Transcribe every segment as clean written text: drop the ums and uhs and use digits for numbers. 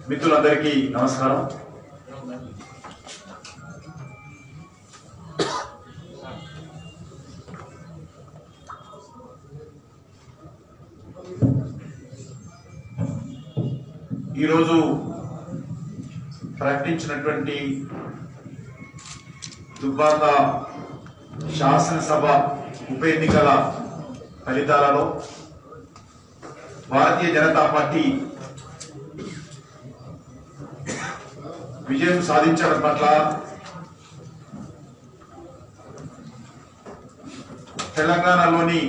మిత్రులందరికీ నమస్కారం. ఈరోజు ప్రకటించినటువంటి దుబ్బాక శాసనసభ ఉప ఎన్నికల ఫలితాలలో భారతీయ జనతా పార్టీ విజయం సాధించడం పట్ల తెలంగాణలోని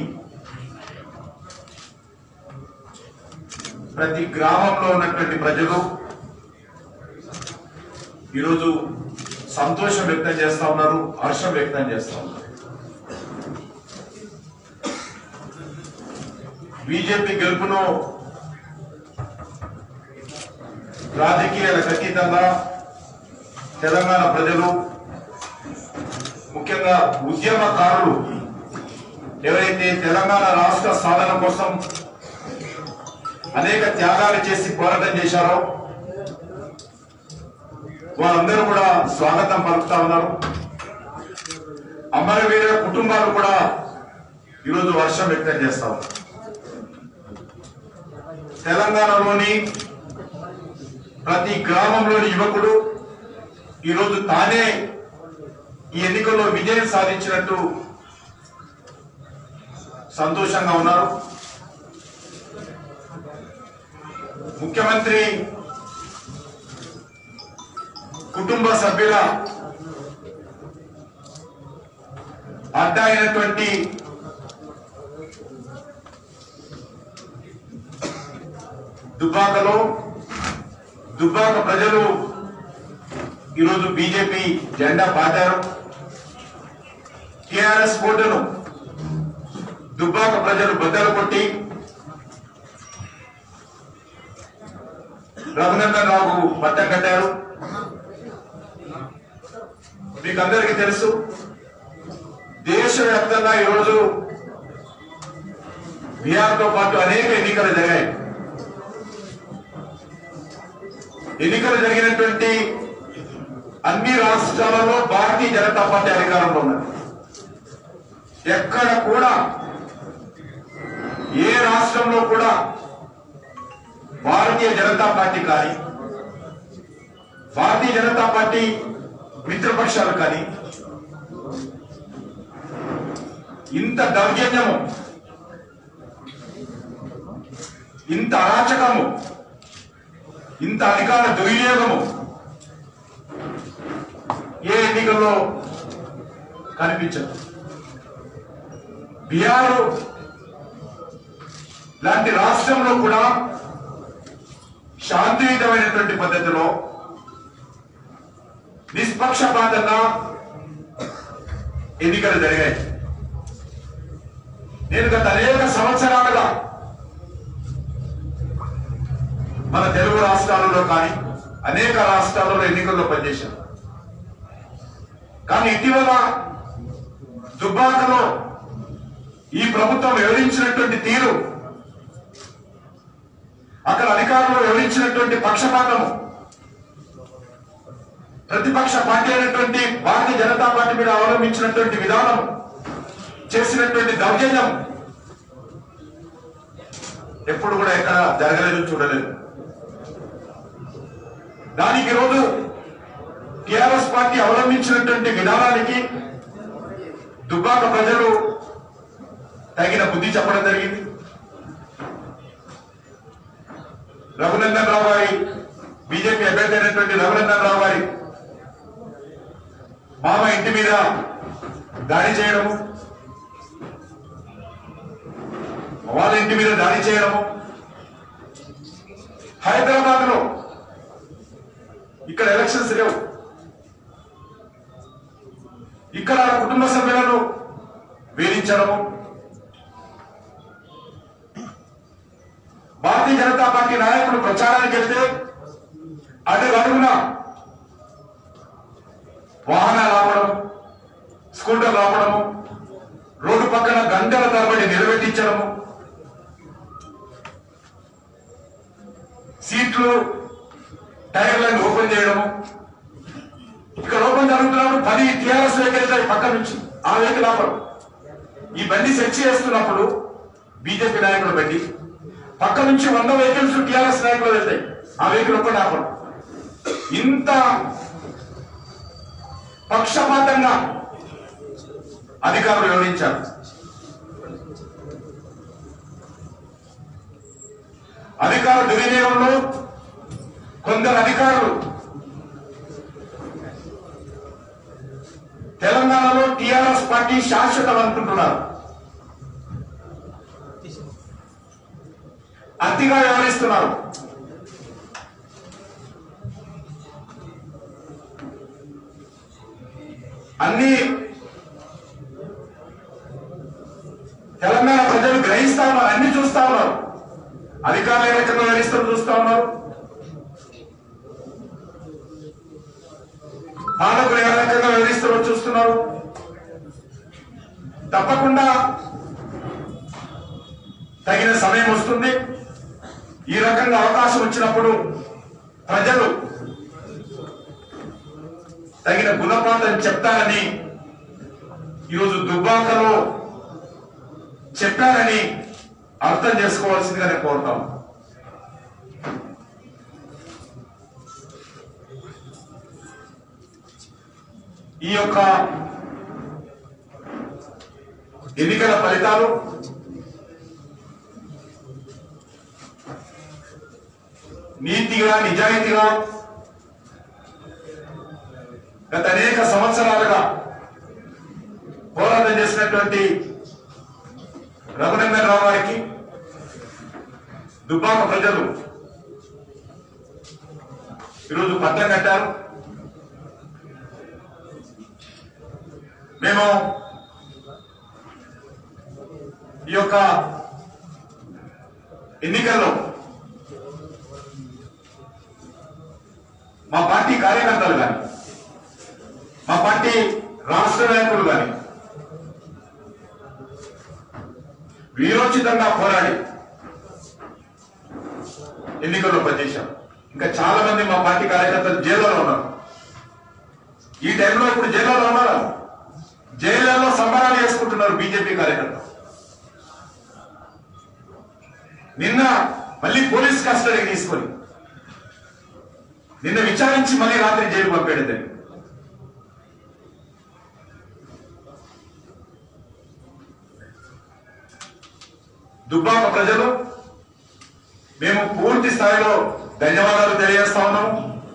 ప్రతి గ్రామంలో ఉన్నటువంటి ప్రజలు ఈరోజు సంతోషం వ్యక్తం చేస్తా ఉన్నారు, హర్షం వ్యక్తం చేస్తా ఉన్నారు. బీజేపీ గెలుపును రాజకీయాలకు అతీతంగా తెలంగాణ ప్రజలు, ముఖ్యంగా ఉద్యమకారులు ఎవరైతే తెలంగాణ రాష్ట్ర సాధన కోసం అనేక త్యాగాలు చేసి పోరాటం చేశారో వారందరూ కూడా స్వాగతం పలుకుతా ఉన్నారు. అమరవీరుల కుటుంబాలు కూడా ఈరోజు హర్షం వ్యక్తం చేస్తా ఉన్నారు. తెలంగాణలోని ప్రతి గ్రామంలోని యువకుడు ఈరోజు తానే ఈ ఎన్నికల్లో విజయం సాధించినట్టు సంతోషంగా ఉన్నారు. ముఖ్యమంత్రి కుటుంబ సభ్యుల అడ్డా అయినటువంటి దుబ్బాక ప్రజలు ఈరోజు బీజేపీ జెండా పాతారు. టిఆర్ఎస్ కోటను దుబ్బాక ప్రజలు బద్దలు కొట్టి రఘునందన్ రావు పట్టం కట్టారు. మీకు అందరికీ తెలుసు, దేశవ్యాప్తంగా ఈరోజు బీహార్తో పాటు అనేక ఎన్నికలు జరిగాయి. ఎన్నికలు జరిగినటువంటి అన్ని రాష్ట్రాలలో భారతీయ జనతా పార్టీ అధికారంలో ఉన్నది. ఎక్కడ కూడా ఏ రాష్ట్రంలో కూడా భారతీయ జనతా పార్టీ కానీ భారతీయ జనతా పార్టీ మిత్రపక్షాలు కానీ ఇంత దౌర్జన్యము, ఇంత అరాచకము, ఇంత అధికార దుర్వినియోగము ఏ ఎన్నికల్లో కనిపించదు. బీహార్ లాంటి రాష్ట్రంలో కూడా శాంతియుతమైనటువంటి పద్ధతిలో నిష్పక్షపాతంగా ఎన్నికలు జరిగాయి. నేను గత అనేక సంవత్సరాలుగా మన తెలుగు రాష్ట్రాలలో కానీ అనేక రాష్ట్రాలలో ఎన్నికల్లో పనిచేశాను. కానీ ఇటీవల దుబ్బాకలో ఈ ప్రభుత్వం వివరించినటువంటి తీరు, అక్కడ అధికారులు వివరించినటువంటి పక్షపాతము, ప్రతిపక్ష పార్టీ అయినటువంటి భారతీయ జనతా పార్టీ మీద అవలంబించినటువంటి విధానం, చేసినటువంటి దౌర్జన్యం ఎప్పుడు కూడా ఎక్కడ జరగలేదు, చూడలేదు. దానికి ఈరోజు టిఆర్ఎస్ పార్టీ అవలంబించినటువంటి విధానానికి దుబ్బాక ప్రజలు తగిన బుద్ధి చెప్పడం జరిగింది. రఘునందన్ రావు గారి, బీజేపీ అభ్యర్థి అయినటువంటి రఘునందన్ రావు గారి మామ ఇంటి మీద దాడి చేయడము, వాళ్ళ ఇంటి మీద దాడి చేయడము, హైదరాబాద్ లో ఇక్కడ ఎలక్షన్స్ లేవు, ఇక్కడ కుటుంబ సభ్యులను వేధించడము, భారతీయ జనతా పార్టీ నాయకులు ప్రచారానికి వెళ్తే అడుగున వాహనాలు ఆపడం, స్కూటర్లు ఆపడము, రోడ్డు పక్కన గంటల తరబడి నిలబెట్టించడము, సీట్లు టైర్లను ఓపెన్ చేయడము, ఇక్కడ ఓపెన్ జరుగుతున్నప్పుడు 10 టీఆర్ఎస్ వెహికల్స్ పక్క నుంచి ఆ వెహికల్ ఆపరు. ఈ బండి సెర్చ్ చేస్తున్నప్పుడు బీజేపీ నాయకుల బండి పక్క నుంచి 100 వెహికల్స్ టీఆర్ఎస్ నాయకులు వెళ్తాయి, ఆ వెహికల్ ఒక్కటి ఆపరు. ఇంత పక్షపాతంగా అధికారులు వివరించారు. అధికార దుర్వినియోగంలో కొందరు అధికారులు తెలంగాణలో టీఆర్ఎస్ పార్టీ శాశ్వతం అనుకుంటున్నారు, అతిగా వ్యవహరిస్తున్నారు. అన్ని తెలంగాణ ప్రజలు గ్రహిస్తా ఉన్నారు, అన్ని చూస్తా ఉన్నారు. అధికారులు ఏ రకంగా వ్యవహరిస్తారో చూస్తా ఉన్నారు, పాలకులు ఏ రకంగా వ్యవహరిస్తారో చూస్తున్నారు. తప్పకుండా తగిన సమయం వస్తుంది. ఈ రకంగా అవకాశం వచ్చినప్పుడు ప్రజలు తగిన గుణపాఠం చెప్తారని, ఈరోజు దుబ్బాకలో చెప్పారని అర్థం చేసుకోవాల్సిందిగా నేను కోరుతాం. ఈ యొక్క ఎన్నికల ఫలితాలు నీతిగా నిజాయితీగా గత అనేక సంవత్సరాలుగా పోరాటం చేసినటువంటి రఘునందన్ రావు గారికి దుబ్బాక ప్రజలు ఈరోజు పట్టం కట్టారు. మేము ఈ యొక్క ఎన్నికల్లో మా పార్టీ కార్యకర్తలు కానీ, మా పార్టీ రాష్ట్ర నాయకులు కానీ వీరోచితంగా పోరాడి ఎన్నికల్లో పనిచేశాం. ఇంకా చాలా మంది మా పార్టీ కార్యకర్తలు జైల్లో ఉన్నారు. ఈ టైంలో ఇప్పుడు జైల్లో ఉన్నారు, జైళ్లలో సంబరాలు చేసుకుంటున్నారు బీజేపీ కార్యకర్తలు. నిన్న మళ్ళీ పోలీస్ కస్టడీకి తీసుకొని నిన్న విచారించి మళ్ళీ రాత్రి జైలు పంపేది. దుబ్బాక ప్రజలు మేము పూర్తి స్థాయిలో ధన్యవాదాలు తెలియజేస్తా ఉన్నాము,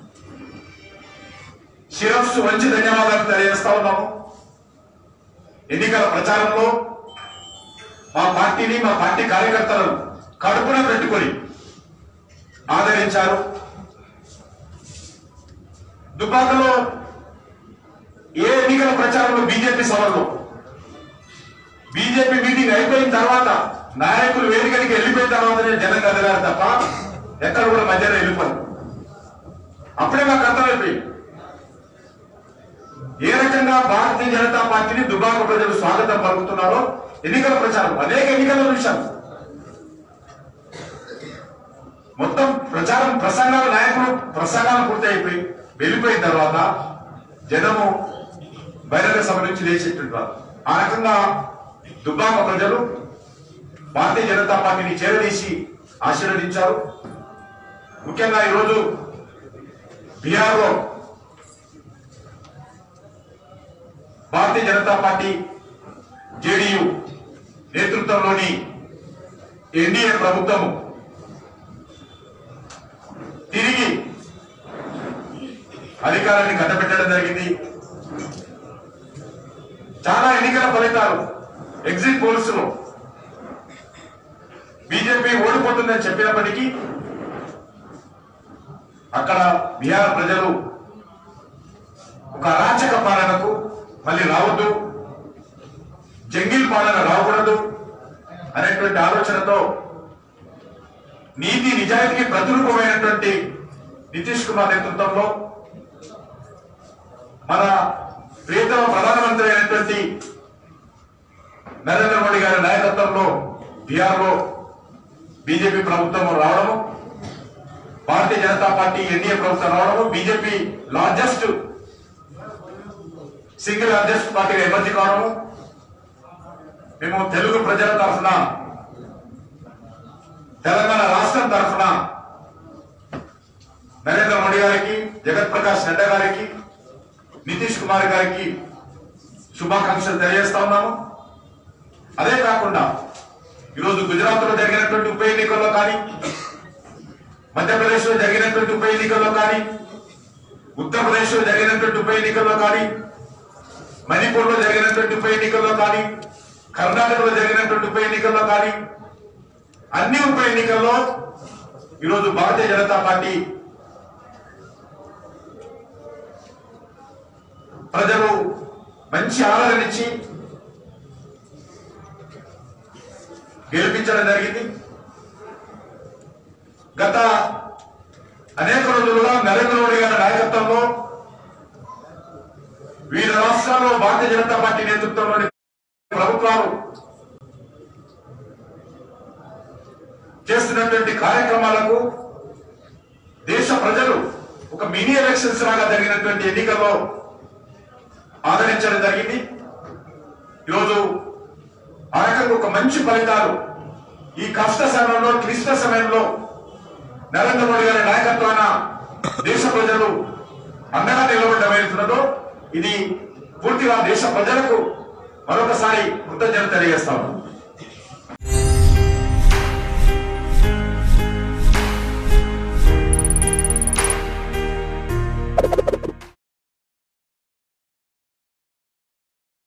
శిరస్సు వంచి ధన్యవాదాలు తెలియజేస్తా ఉన్నాము. ఎన్నికల ప్రచారంలో మా పార్టీని, మా పార్టీ కార్యకర్తలను కడుపున పెట్టుకొని ఆదరించారు. దుబ్బాకలో ఏ ఎన్నికల ప్రచారంలో బీజేపీ సభలో బీజేపీ మీటింగ్ అయిపోయిన తర్వాత నాయకులు వేదికకి వెళ్ళిపోయిన తర్వాతనే జనం కదిలారు తప్ప ఎక్కడ కూడా మధ్యలో వెళ్ళిపోరు. అప్పుడే మాకు అర్థమైపోయింది ఏ రకంగా భారతీయ జనతా పార్టీని దుబ్బాక ప్రజలు స్వాగతం పలుకుతున్నారో. ఎన్నికల ప్రచారం అనేక ఎన్నికల విషయం మొత్తం ప్రచారం ప్రసంగాలు, నాయకులు ప్రసంగాలు పూర్తి అయిపోయి వెళ్ళిపోయిన తర్వాత జనము బహిరంగ సభ నుంచి లేచేటువంటి వారు. ఆ రకంగా దుబ్బాక ప్రజలు భారతీయ జనతా పార్టీని చేరదీసి ఆశీర్వదించారు. ముఖ్యంగా ఈరోజు బీహార్లో భారతీయ జనతా పార్టీ జేడీయూ నేతృత్వంలోని ఎన్డీఏ ప్రభుత్వము తిరిగి అధికారాన్ని కట్టబెట్టడం జరిగింది. చాలా ఎన్నికల ఫలితాలు ఎగ్జిట్ పోల్స్ లో బీజేపీ ఓడిపోతుందని చెప్పినప్పటికీ అక్కడ బీహార్ ప్రజలు ఒక అరాచక పాలనకు మళ్ళీ రావద్దు, జంగిల్ పాలన రాకూడదు అనేటువంటి ఆలోచనతో నీతి నిజాయితీకి ప్రతిరూపమైనటువంటి నితీష్ కుమార్ నేతృత్వంలో మన ప్రియతమ ప్రధానమంత్రి అయినటువంటి నరేంద్ర మోడీ గారి నాయకత్వంలో బీహార్ లో బీజేపీ ప్రభుత్వం రావడము, భారతీయ జనతా పార్టీ ఎన్డీఏ ప్రభుత్వం రావడము, బీజేపీ లార్జెస్ట్ సింగిల్ లార్జెస్ట్ పార్టీగా ఎమర్జీ కావడము, మేము తెలుగు ప్రజల తరఫున, తెలంగాణ రాష్ట్రం తరఫున నరేంద్ర మోడీ గారికి, జగత్ ప్రకాష్ నడ్డా గారికి, నితీష్ కుమార్ గారికి శుభాకాంక్షలు తెలియజేస్తా ఉన్నాము. అదే కాకుండా ఈరోజు గుజరాత్ లో జరిగినటువంటి ఉప ఎన్నికల్లో కానీ, మధ్యప్రదేశ్ లో జరిగినటువంటి ఉప ఎన్నికల్లో కానీ, ఉత్తరప్రదేశ్ లో జరిగినటువంటి ఉప ఎన్నికల్లో కానీ, మణిపూర్ లో జరిగినటువంటి ఉప ఎన్నికల్లో కానీ, కర్ణాటకలో జరిగినటువంటి ఉప ఎన్నికల్లో కానీ, అన్ని ఉప ఎన్నికల్లో ఈరోజు భారతీయ జనతా పార్టీ ప్రజలు మంచి ఆదరణిచ్చి గెలిపించడం జరిగింది. గత అనేక రోజులుగా నరేంద్ర మోడీ గారి నాయకత్వంలో వివిధ రాష్ట్రాల్లో భారతీయ జనతా పార్టీ నేతృత్వంలోని ప్రభుత్వాలు చేస్తున్నటువంటి కార్యక్రమాలకు దేశ ప్రజలు ఒక మినీ ఎలక్షన్స్ లాగా జరిగినటువంటి ఎన్నికల్లో ఆదరించడం జరిగింది. ఈరోజు ఆ రకంగా ఒక మంచి ఫలితాలు ఈ కష్ట సమయంలో, క్లిష్ట సమయంలో నరేంద్ర మోడీ గారి నాయకత్వాన దేశ ప్రజలు అండగా నిలబడడం ఏమవుతున్నదో ఇది పూర్తిగా దేశ ప్రజలకు మరొకసారి కృతజ్ఞతలు తెలియజేస్తాము.